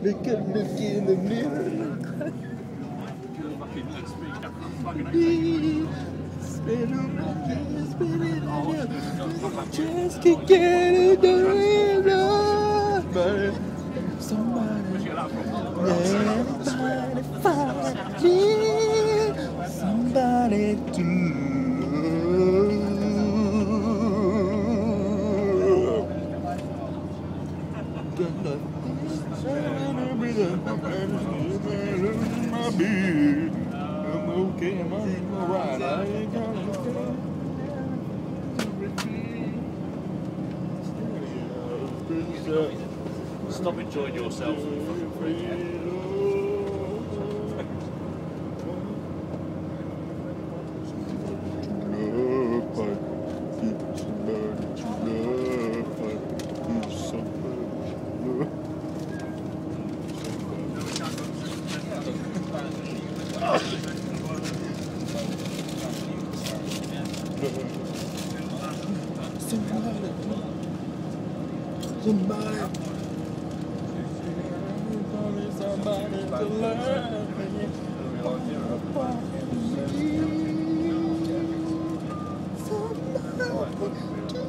Look in the mirror. Just can't get it done. Somebody find me. Somebody to. I'm okay, I'm alright. I ain't gonna Stop enjoying yourself. Somebody to love me. Somebody to